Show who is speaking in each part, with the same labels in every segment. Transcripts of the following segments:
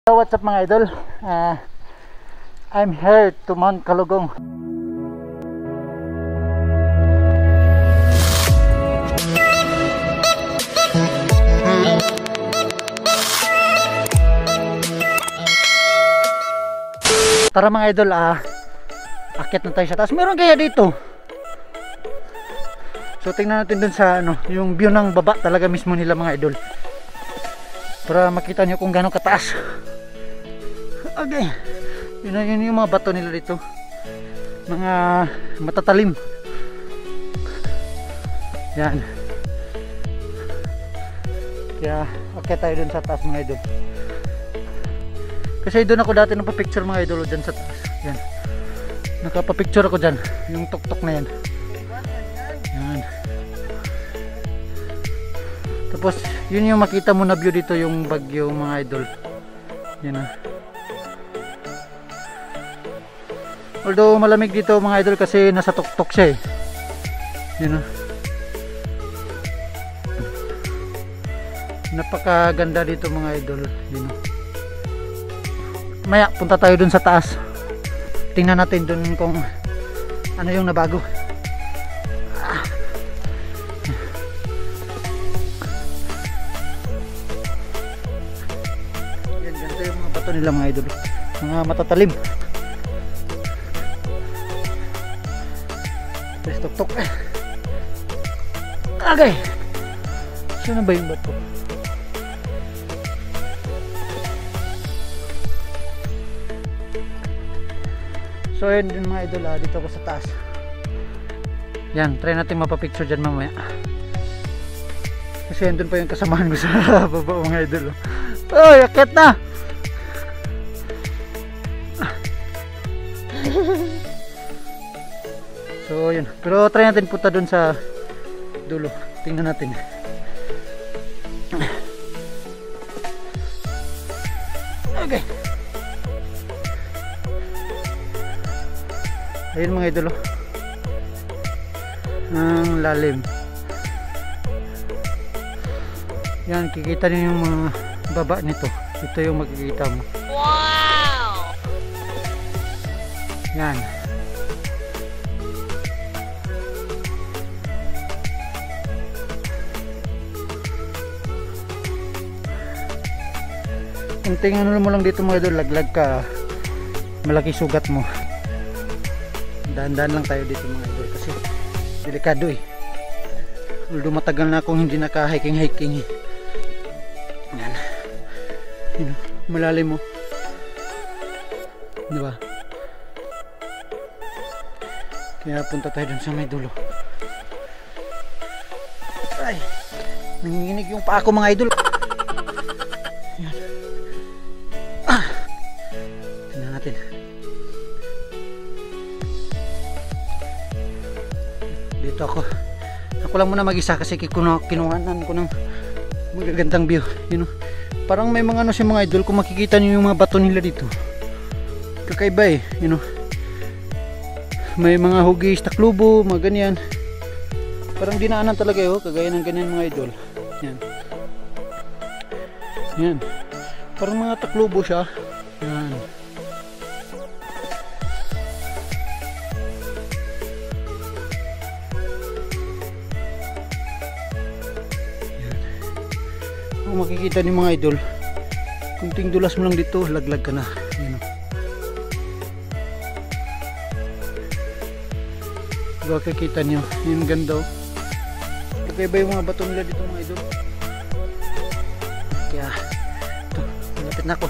Speaker 1: So what's up mga idol? I'm here to Mount Kalugong. Tara mga idol, akit na tayo sa taas. Meron kaya dito? So tingnan natin dun sa yung view ng baba talaga mismo nila mga idol, para makita nyo kung gano'ng kataas. Okay, yun yung mga bato nila dito, mga matatalim. Yan, kaya akit tayo dun sa taas mga idol, kasi doon ako dati nagpa-picture mga idol dyan sa taas. Yan, nakapa-picture ako dyan, yung tuktok na yan. Yan, tapos yun yung makita mo na view dito, yung bagyo mga idol. Yan na. Although malamig dito mga idol kasi nasa tuktok siya eh. Yan na. Napakaganda dito mga idol. Yan na. Maya punta tayo dun sa taas. Tingnan natin dun kung ano yung nabago. Yan, ganito yung mga bato nila mga idol, mga matatalim. Tapos tuk-tuk. Okay, saan ba yung bato? So yun din mga idol, dito ako sa taas. Yan, try natin mapapicture dyan mamaya, kasi yun dun pa yung kasamahan ko sa baba mga idol. Ay, akit na! So yun, pero try natin punta dun sa dulo, tingnan natin. Okay, ayun mga idol, ang lalim. Yan, kikita niyo yung mga baba nito. Ito yung makikita mo. Wow! Yan. Kunting ano mo lang dito mga idol, laglag ka, malaki sugat mo. Dahan-dahan lang tayo dito mga idol kasi delikado eh. Although matagal na akong hindi naka-hiking eh. Yan. Yun, malalim mo. Diba? Kaya punta tayo dun sa may dulo. Ay, nanginginig yung paa ko mga idol. Yan. Tingnan natin. Dito ako lang muna mag-isa kasi kinuhanan ko ng magagandang view. You know, parang may mga si mga idol, kung makikita niyo yung mga bato nila dito, kakaiba eh. You know, may mga hugis, taklubo, mga ganyan. Parang dinaanan talaga eh, kagaya ng ganyan mga idol. Yan. Yan. Parang mga taklubo siya. Yan. Kung makikita ni mga idol, kunting dulas mo lang dito, laglag ka na. Yun. Diba kakita nyo, yung ganda. Kakaiba yung mga bato nila dito mga idol. Kaya ito, malapit na ako.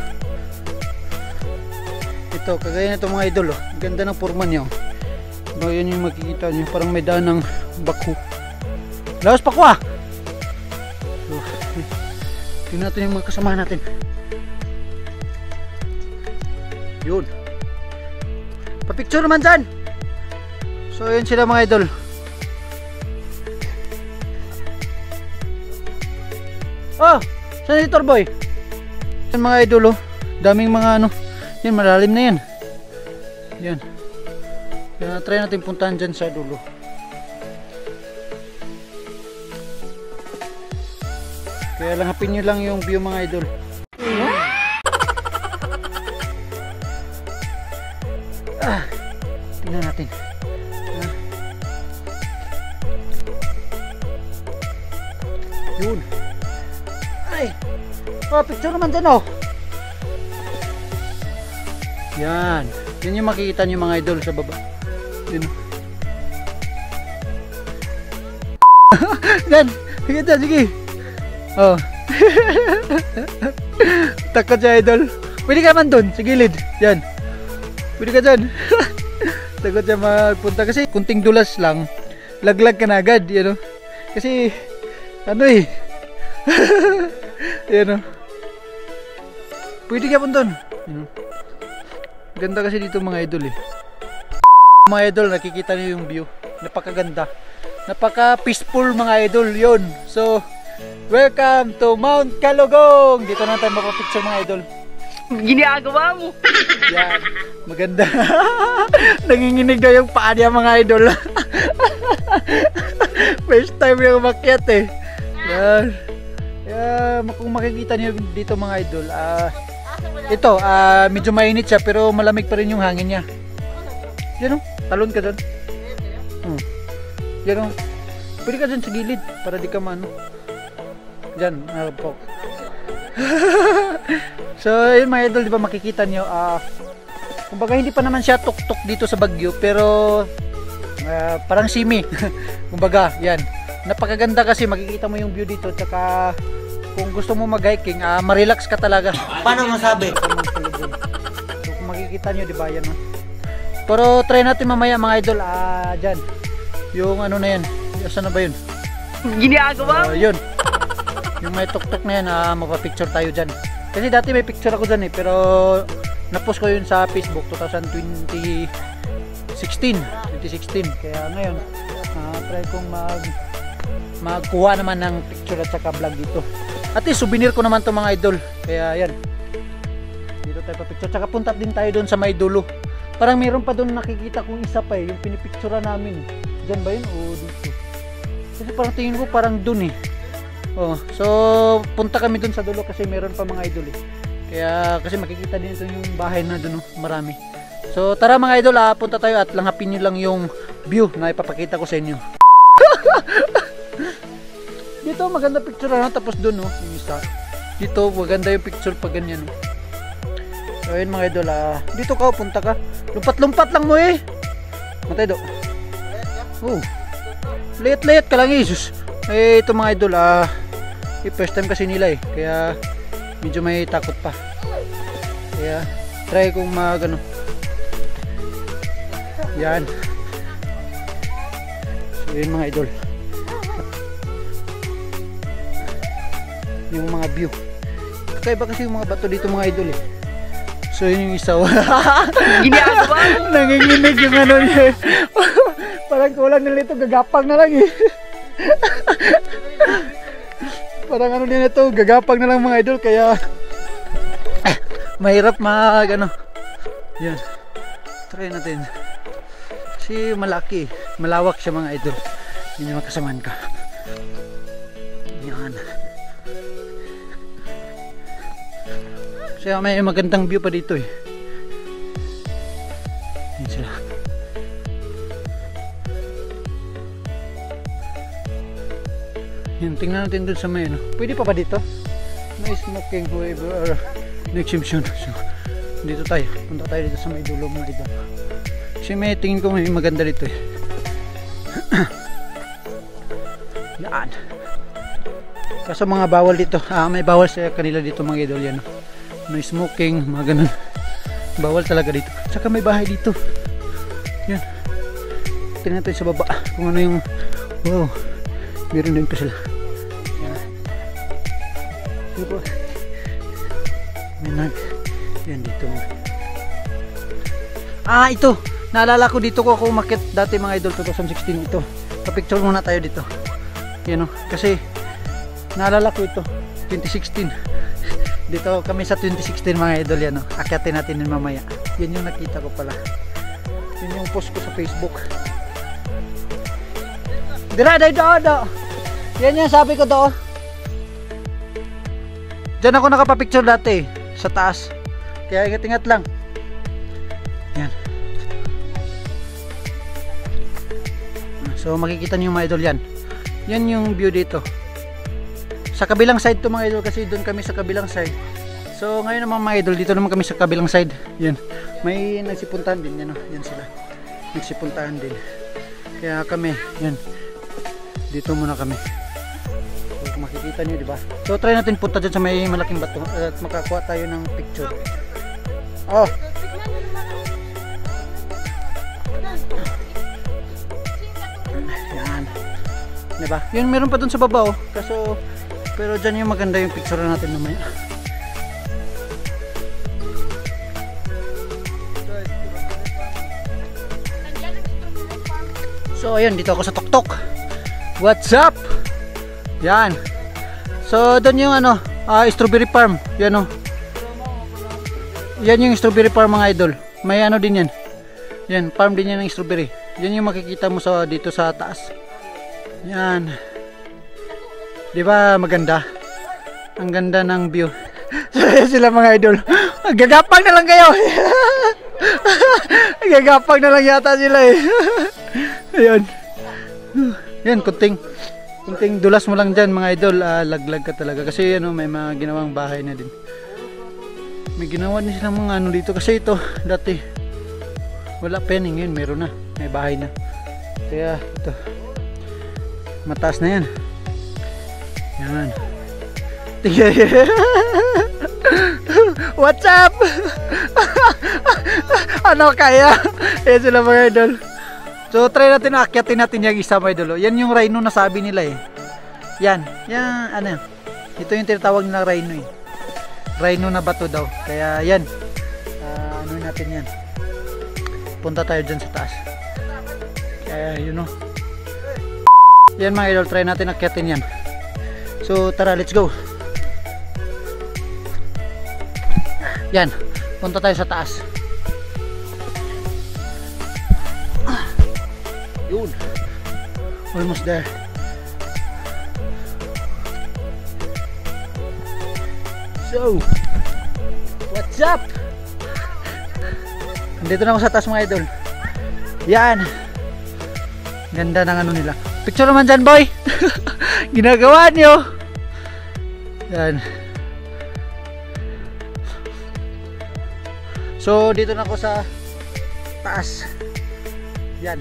Speaker 1: Ito, kagaya na ito mga idol, ganda ng forma nyo. Diba yun yung makikita nyo, parang may daan ng bakho. Laos pa ko ah! So, tingnan natin yung mga kasama natin. Yun, pa-picture naman dyan. So yun sila mga idol. Oh, saan si Torboy? Yan mga idol, daming mga yan, malalim na yan. Yan, kaya try natin puntahan dyan sa dulo. Kaya lang hapin nyo lang yung view mga idol. Tingnan natin. Yun. Ay. Picture naman dyan oh. Yan. Yan yung makikita nyo mga idol sa baba. Yun. Yan. Sige dyan, sige. Oh. Takot siya idol. Pwede ka man dun, sa gilid. Yan. Pwede ka dyan. Takot siya magpunta. Kasi kunting dulas lang, laglag ka na agad. You know? Kasi, ano eh. Yan o. Pwede ka man dun. Ganda kasi dito mga idol eh. Mga idol, nakikita niyo yung view. Napakaganda. Napaka peaceful mga idol yun. So, welcome to Mount Calugong. Dito na tayo mapapicture mga idol.
Speaker 2: Ginagawa mo.
Speaker 1: Yan, maganda. Nanginginig na yung paa niya mga idol. First time yung umakyat eh. Yan. Kung makikita niyo dito mga idol, ito, medyo mainit siya pero malamig pa rin yung hangin niya. Yan o, talon ka dyan. Yan o, pwede ka dyan sa gilid para di ka maano. Dyan, po. So yun mga idol, di ba makikita nyo, kumbaga hindi pa naman siya tuktok dito sa Baguio pero parang simi. Kumbaga yan, napakaganda kasi makikita mo yung view dito. Tsaka kung gusto mo mag-hiking, ma-relax ka talaga.
Speaker 3: Paano masabi?
Speaker 1: So kung makikita nyo, di ba yan, no? Pero try natin mamaya mga idol, dyan yung ano na yan, saan na ba yun?
Speaker 2: Ginagawa mo.
Speaker 1: Yun, yung may tuktok na yan, magpa-picture tayo dyan. Kasi dati may picture ako dyan eh, pero na-post ko yun sa Facebook 2016. Kaya ngayon, try kong magkuha naman ng picture at saka vlog dito. At least souvenir ko naman to mga idol. Kaya yan, dito tayo pa-picture. Tsaka punta din tayo doon sa may dulo. Parang mayroon pa doon nakikita kong isa pa eh, yung pinipictura namin. Diyan ba yun o dito? Kasi parang tingin ko parang doon eh. Oh, so punta kami dun sa dulo kasi meron pa mga idol eh. Kaya kasi makikita din ito yung bahay na dun, marami. So tara mga idol, punta tayo at langapin nyo lang yung view na ipapakita ko sa inyo. Dito maganda picture ano, tapos dun yung isa. Dito maganda yung picture pag ganyan. So ayun mga idol, dito ka, punta ka. Lumpat-lumpat lang mo eh. Matay do. Oh. Layat-layat ka lang eh. Eh ito mga idol, first time kasi nila eh, kaya medyo may takot pa. Kaya try kong magano. Yan. So yun mga idol, yung mga view. Kakaiba kasi yung mga bato dito mga idol eh. So yun yung isa.
Speaker 2: Ginagawa mo.
Speaker 1: Nanginginig yung ano niya. Parang kulang nila ito, gagapang na lang eh. Parang ano din ito, gagapang na lang mga idol, kaya mahirap ano. Yan, try natin kasi malaki, malawak siya mga idol. Yun yung makasamaan ka. Yan, so may magandang view pa dito eh. Yan sila. Yan, tingnan natin dun sa may ano. Pwede pa ba dito? May smoking whoever or exemption. So, dito tayo. Punta tayo dito sa may dulo mga idol. Kasi may tingin ko may maganda dito eh. Yan. Kaso mga bawal dito. May bawal sa kanila dito mga idol yan. No smoking, mga ganun. Bawal talaga dito. Tsaka may bahay dito. Yan. Tingnan natin sa baba kung ano yung, wow, meron din pa sila. Yan dito. Ito. Naalala ko dito ko ako umakyat dati mga idol 2016 ito. Pa-picture muna tayo dito. Yan o. Kasi naalala ko ito 2016. Dito kami sa 2016 mga idol yan o. Akyatin natin yun mamaya. Yan yung nakita ko pala. Yan yung post ko sa Facebook. Dira do. Yan yung sabi ko do. Diyan ako nakapapicture dati sa taas. Kaya ingat-ingat lang. Yan. So makikita niyo mga idol yan. Yan yung view dito. Sa kabilang side to mga idol kasi doon kami sa kabilang side. So ngayon naman mga idol, dito naman kami sa kabilang side. Yan. May nagsipuntahan din yan, oh. Yan sila. Nagsipuntahan din. Kaya kami, yan. Dito muna kami. So, kung makikita niyo, di ba? So try natin punta dyan sa may malaking bato at makakuha tayo ng picture. Oh. Yan. Diba? Yun meron pa dun sa baba, oh. Kaso pero dyan yung maganda yung picture natin mamaya. So ayun, dito ako sa Tuktok. What's up? Yan. So doon yung ano, strawberry farm. Yan, oh. Yan yung strawberry farm mga idol. May ano din yan. Yan, farm din yan ng strawberry. Yan yung makikita mo sa dito sa taas. Yan. 'Di ba maganda? Ang ganda ng view. Sila mga idol. Gagapang na lang kayo. Gagapang na lang yata sila eh. Ayun. Yan, kunting dulas mo lang dyan mga idol. Laglag ka talaga. Kasi ano, may mga ginawang bahay na din. May ginawa din silang mga ano dito. Kasi ito, dati wala pa yan. Ngayon meron na. May bahay na. Kaya ito, mataas na yan. Yan. What's up? Ano kaya? Yan sila mga idol. So try natin, akyatin natin yung isa mga idol. Yan yung rhino na sabi nila eh. Yan. Yan ano. Ito yung tinatawag nila rhino eh. Rhino na bato daw. Kaya yan. Ano natin yan. Punta tayo dyan sa taas. Kaya you know. Yan mga idol, try natin akyatin yan. So tara, let's go. Yan, punta tayo sa taas. Yun. Almost there. So, what's up? Nandito na ako sa taas mga idol. Yan. Ganda ng ano nila. Picture naman dyan boy. Ginagawa nyo. Yan. So dito na ako sa taas. Yan.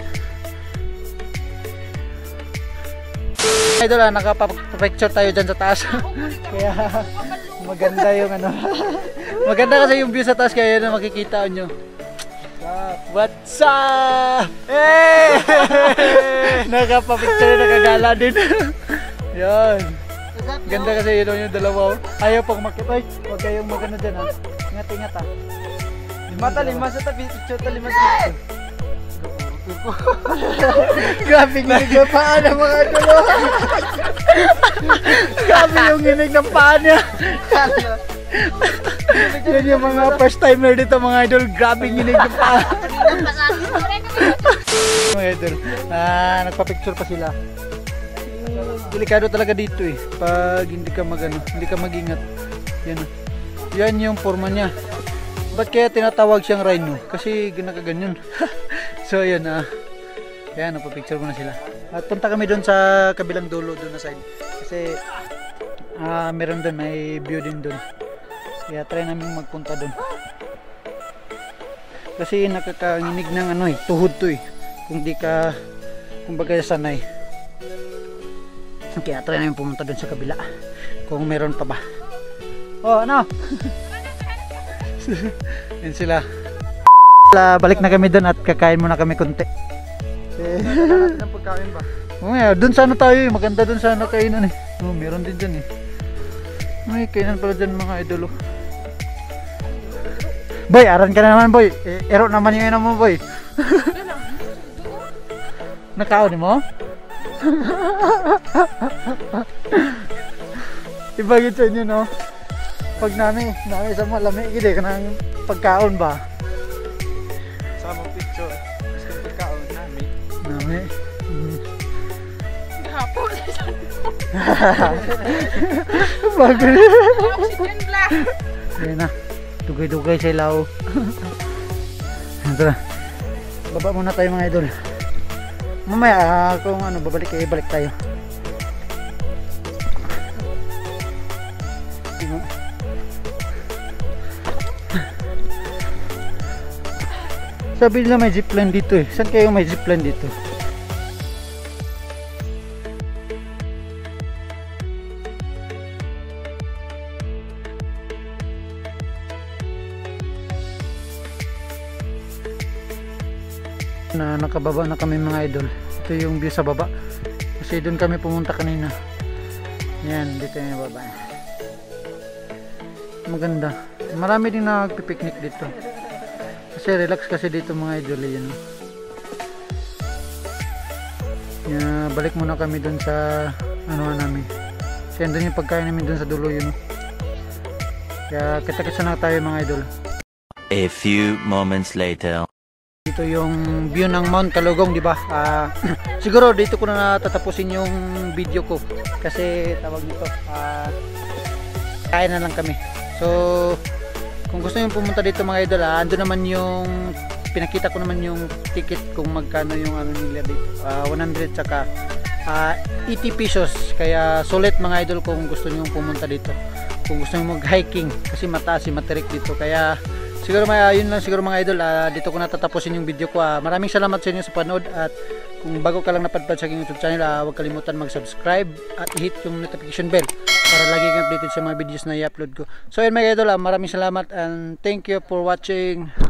Speaker 1: Idol, nakapapicture tayo dyan sa taas. Kaya maganda yung ano. Maganda kasi yung view sa taas, kaya yun na makikita nyo. What's up? Hey! Nakapapicture, nakagala din. Yan. Ganda kasi yun yung dalawa. Ayaw pang makita. Huwag kayong magano dyan ha. Ingat-ingat ha. Lima sa tabi, picture ta lima sa tabi. Grabe nginig ng paa ng mga idol. Grabe yung nginig ng paa niya. Yan yung mga first timer dito mga idol. Grabe nginig ng paa. Mga idol, nagpa-picture pa sila. Delikado talaga dito eh. Pag hindi ka hindi ka mag-ingat. Yan yung forma niya. Ba't kaya tinatawag siyang rhino? Kasi nakaganyan. So yun, kaya napapicture mo na sila. At punta kami doon sa kabilang dulo, doon na side. Kasi meron doon, may view din doon. Kaya try namin magpunta doon. Kasi nakakanginig ng ano eh, tuhod to eh. Kung di ka, kumbaga sanay. Kaya try namin pumunta doon sa kabila. Kung meron pa ba. Oh, ano? Yan sila. Balik na kami doon at kakain muna kami konti. Natin ang pagkain ba? Doon sana tayo eh. Maganda doon sana kainan eh. Meron din dyan eh. May kainan pala dyan mga idolo. Boy, aran ka na naman boy. Ero naman yung ina mo boy. Nakaon mo? Ibagit sa inyo no. Pag nami sa mga lami, hindi ka ng pagkaon ba? Sa mga picture, mas kang pagkaon nami. Hapon. Bago na. Ayan na, dugay-dugay sa ilaw. Tara, baba muna tayo mga idol. Mamaya kung ano babalik balik tayo. Sabi nila may zipline dito eh. Saan kayo may zipline dito? Na nakababa na kami mga idol. Ito yung view sa baba. Kasi doon kami pumunta kanina. Yan, dito yung baba. Maganda. Marami din nagpipiknik dito. Kasi relax kasi dito mga idol yun. Balik muna kami dun sa ano namin. Kasi andun yung pagkain namin dun sa dulo yun. Kaya kita-kita na tayo mga idol.
Speaker 3: A few moments later.
Speaker 1: Dito yung view ng Mount Kalugong, di ba? Siguro dito ko na tatapusin yung video ko kasi tawag nito kain na lang kami. So kung gusto niyo pumunta dito mga idol, andun naman yung pinakita ko naman yung ticket kung magkano yung ano nila dito. 100 saka 80 pesos. Kaya sulit mga idol kung gusto niyo pumunta dito. Kung gusto niyo mag-hiking kasi mataas si Materik dito. Kaya siguro yun lang siguro mga idol, dito ko na tatapusin yung video ko. Maraming salamat sa inyo sa panood at kung bago ka lang napadpad sa aking YouTube channel, huwag kalimutan mag-subscribe at hit yung notification bell para lagi kang updated sa mga videos na i-upload ko. So yun mga idol, maraming salamat and thank you for watching.